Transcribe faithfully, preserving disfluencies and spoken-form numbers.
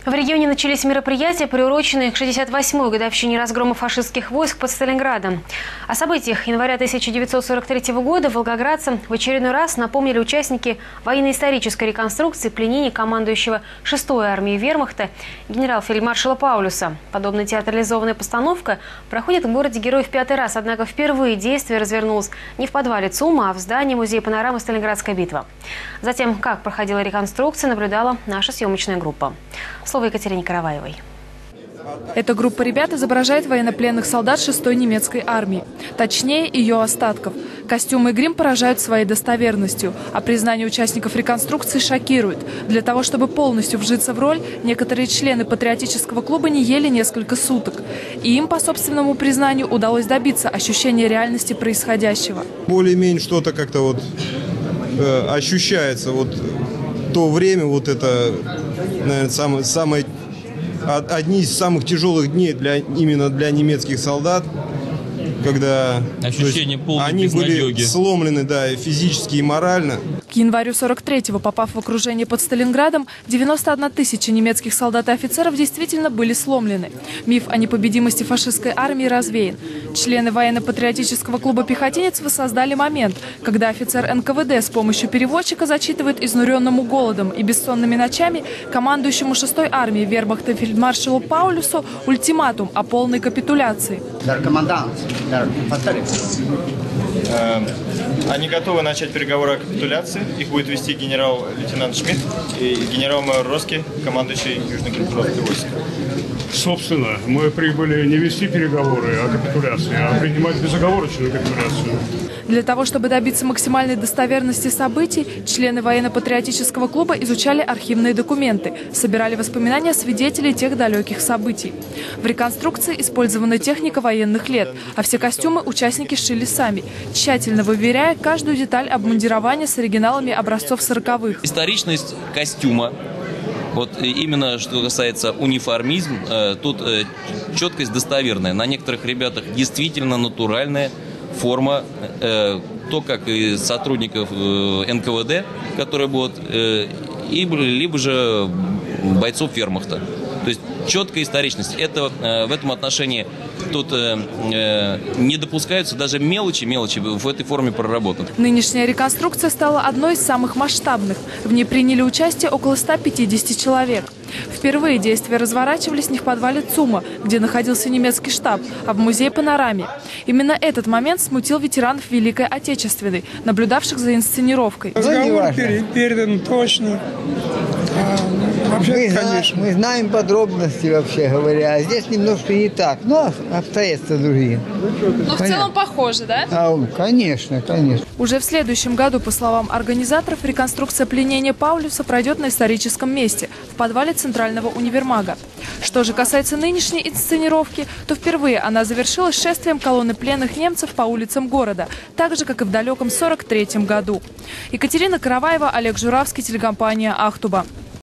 В регионе начались мероприятия, приуроченные к шестьдесят восьмой годовщине разгрома фашистских войск под Сталинградом. О событиях января тысяча девятьсот сорок третьего года волгоградцам в очередной раз напомнили участники военно-исторической реконструкции пленения командующего шестой армией вермахта генерал-фельдмаршала Паулюса. Подобная театрализованная постановка проходит в городе Героев пятый раз, однако впервые действие развернулось не в подвале ЦУМа, а в здании музея панорамы «Сталинградская битва». Затем, как проходила реконструкция, наблюдала наша съемочная группа. Слово Екатерине Караваевой. Эта группа ребят изображает военнопленных солдат шестой немецкой армии. Точнее, ее остатков. Костюмы и грим поражают своей достоверностью, а признание участников реконструкции шокирует. Для того, чтобы полностью вжиться в роль, некоторые члены патриотического клуба не ели несколько суток. И им, по собственному признанию, удалось добиться ощущения реальности происходящего. Более-менее что-то как-то вот э, ощущается. Вот то время, вот это, наверное, самое, самое, одни из самых тяжелых дней для, именно для немецких солдат, когда ощущение полной они безнадеги. Были сломлены, да, и физически, и морально. К январю сорок третьего, попав в окружение под Сталинградом, девяносто одна тысяча немецких солдат и офицеров действительно были сломлены. Миф о непобедимости фашистской армии развеян. Члены военно-патриотического клуба «Пехотинец» воссоздали момент, когда офицер эн ка вэ дэ с помощью переводчика зачитывает изнуренному голодом и бессонными ночами командующему шестой армией вермахта фельдмаршалу Паулюсу ультиматум о полной капитуляции. Они готовы начать переговоры о капитуляции. Их будет вести генерал-лейтенант Шмидт и генерал-майор Роски, командующий Южно-Калининградской войской. Собственно, мы прибыли не вести переговоры о капитуляции, а принимать безоговорочную капитуляцию. Для того, чтобы добиться максимальной достоверности событий, члены военно-патриотического клуба изучали архивные документы, собирали воспоминания свидетелей тех далеких событий. В реконструкции использована техника военных лет, а все костюмы участники сшили сами, тщательно выверяя каждую деталь обмундирования с оригиналами образцов сороковых. Историчность костюма. Вот именно что касается униформизм, тут четкость достоверная. На некоторых ребятах действительно натуральная форма, то, как и сотрудников эн ка вэ дэ, которые будут, и либо же бойцов вермахта. То есть четкая историчность. Это, в этом отношении тут э, не допускаются даже мелочи, мелочи в этой форме проработаны. Нынешняя реконструкция стала одной из самых масштабных. В ней приняли участие около ста пятидесяти человек. Впервые действия разворачивались не в подвале ЦУМа, где находился немецкий штаб, а в музее панорамы. Именно этот момент смутил ветеранов Великой Отечественной, наблюдавших за инсценировкой. Разговор передан точно. А, вообще, мы, конечно. Мы знаем подробности, вообще говоря, а здесь немножко не так, но обстоятельства другие. Но в целом похоже, да? А, конечно, конечно. Уже в следующем году, по словам организаторов, реконструкция пленения Паулюса пройдет на историческом месте, в подвале Центрального универмага. Что же касается нынешней инсценировки, то впервые она завершилась шествием колонны пленных немцев по улицам города, так же, как и в далеком сорок третьем году. Екатерина Караваева, Олег Журавский, телекомпания «Ахтуба».